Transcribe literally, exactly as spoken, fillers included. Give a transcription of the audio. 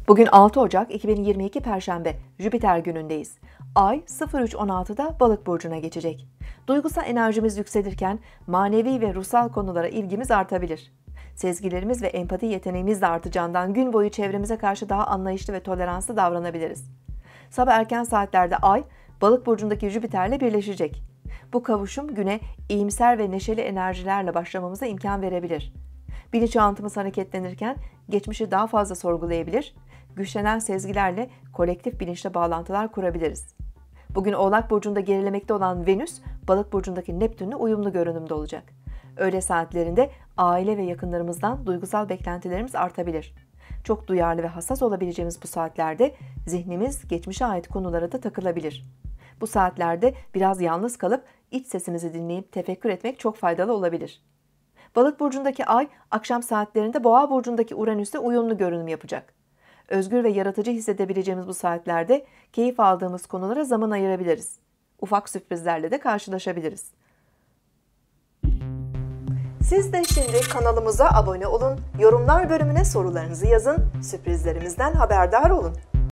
Bugün altı Ocak iki bin yirmi iki Perşembe, Jüpiter günündeyiz. Ay sıfır üç on altıda Balık burcuna geçecek. Duygusal enerjimiz yükselirken manevi ve ruhsal konulara ilgimiz artabilir. Sezgilerimiz ve empati yeteneğimiz de artacağından gün boyu çevremize karşı daha anlayışlı ve toleranslı davranabiliriz. Sabah erken saatlerde Ay, Balık burcundaki Jüpiter'le birleşecek. Bu kavuşum güne iyimser ve neşeli enerjilerle başlamamıza imkan verebilir. Bilinçaltımız hareketlenirken geçmişi daha fazla sorgulayabilir, güçlenen sezgilerle kolektif bilinçle bağlantılar kurabiliriz. Bugün Oğlak burcunda gerilemekte olan Venüs, Balık burcundaki Neptün'le uyumlu görünümde olacak. Öğle saatlerinde aile ve yakınlarımızdan duygusal beklentilerimiz artabilir. Çok duyarlı ve hassas olabileceğimiz bu saatlerde zihnimiz geçmişe ait konulara da takılabilir. Bu saatlerde biraz yalnız kalıp iç sesimizi dinleyip tefekkür etmek çok faydalı olabilir. Balık burcundaki Ay, akşam saatlerinde Boğa burcundaki Uranüs'te uyumlu görünüm yapacak. Özgür ve yaratıcı hissedebileceğimiz bu saatlerde keyif aldığımız konulara zaman ayırabiliriz. Ufak sürprizlerle de karşılaşabiliriz. Siz de şimdi kanalımıza abone olun, yorumlar bölümüne sorularınızı yazın, sürprizlerimizden haberdar olun.